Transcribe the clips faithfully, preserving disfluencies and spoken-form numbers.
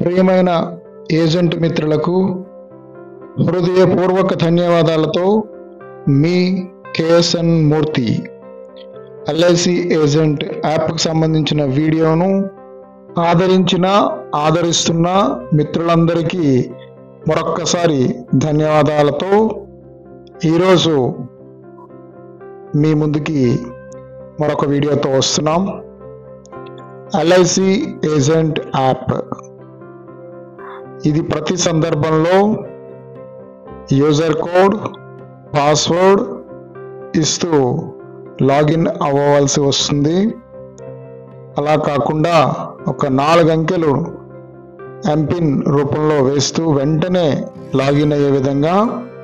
ప్రియమైన ఏజెంట్ మిత్రులకు హృదయపూర్వక ధన్యవాదాలతో మీ కేఎస్ఎన్ మూర్తి. ఎల్ఐసి ఏజెంట్ యాప్కు సంబంధించిన వీడియోను ఆదరించిన ఆదరిస్తున్న మిత్రులందరికీ మరొక్కసారి ధన్యవాదాలతో ఈరోజు మీ ముందుకి మరొక వీడియోతో వస్తున్నాం. ఎల్ఐసి ఏజెంట్ యాప్ ఇది ప్రతి సందర్భంలో యూజర్ కోడ్, పాస్వర్డ్ ఇస్తూ లాగిన్ అవ్వవలసి వస్తుంది. అలా కాకుండా ఒక నాలుగు అంకెలు ఎంపిన్ రూపంలో వేస్తూ వెంటనే లాగిన్ అయ్యే విధంగా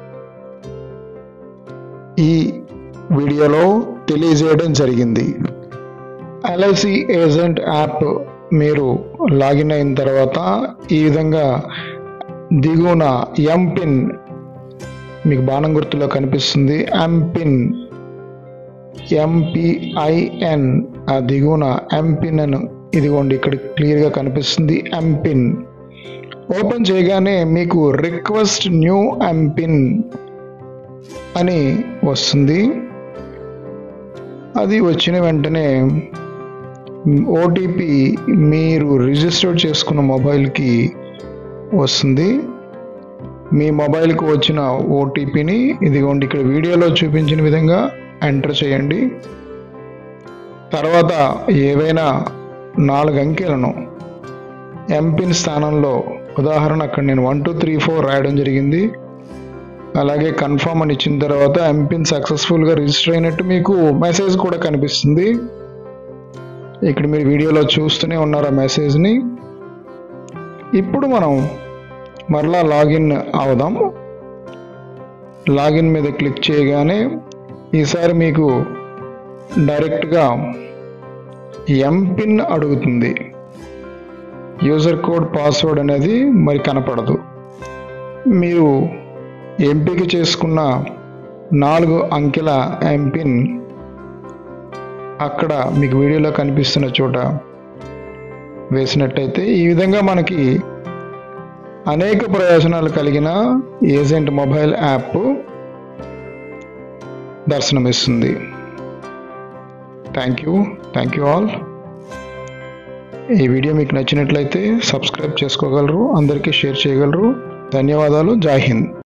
ఈ వీడియోలో తెలియజేయడం జరిగింది. ఎల్ఐసి ఏజెంట్ యాప్ మీరు లాగిన్ అయిన తర్వాత ఈ విధంగా దిగువన ఎంపిన్ మీకు బాణం గుర్తులో కనిపిస్తుంది. ఎంపిన్ ఎంపిఐఎన్ ఆ దిగువన ఎంపిన్ అని ఇదిగోండి ఇక్కడ క్లియర్గా కనిపిస్తుంది. ఎంపిన్ ఓపెన్ చేయగానే మీకు రిక్వెస్ట్ న్యూ ఎంపిన్ అని వస్తుంది. అది వచ్చిన వెంటనే ఓటీపీ మీరు రిజిస్టర్ చేసుకున్న మొబైల్కి వస్తుంది. మీ మొబైల్కి వచ్చిన ఓటీపీని ఇదిగోండి ఇక్కడ వీడియోలో చూపించిన విధంగా ఎంటర్ చేయండి. తర్వాత ఏవైనా నాలుగు అంకెలను ఎంపిన్ స్థానంలో, ఉదాహరణ అక్కడ నేను వన్ టూ త్రీ ఫోర్ రాయడం జరిగింది. అలాగే కన్ఫర్మ్ అని ఇచ్చిన తర్వాత ఎంపిన్ సక్సెస్ఫుల్గా రిజిస్టర్ అయినట్టు మీకు మెసేజ్ కూడా కనిపిస్తుంది. ఇక్కడ మీరు వీడియోలో చూస్తూనే ఉన్నారు ఆ మెసేజ్ని. ఇప్పుడు మనం మరలా లాగిన్ అవుదాం. లాగిన్ మీద క్లిక్ చేయగానే ఈసారి మీకు డైరెక్ట్గా ఎంపిన్ అడుగుతుంది. యూజర్ కోడ్, పాస్వర్డ్ అనేది మరి కనపడదు. మీరు ఎంపిక చేసుకున్న నాలుగు అంకెల ఎంపిన్ అక్కడ మీకు వీడియోలో కనిపిస్తున్న చోట వేసినట్టయితే ఈ విధంగా మనకి అనేక ప్రయోజనాలు కలిగిన ఏజెంట్ మొబైల్ యాప్ దర్శనమిస్తుంది. Thank you thank you all. ఈ వీడియో మీకు నచ్చినట్లయితే సబ్స్క్రైబ్ చేసుకోగలరు, అందరికీ షేర్ చేయగలరు. ధన్యవాదాలు. జై హింద్.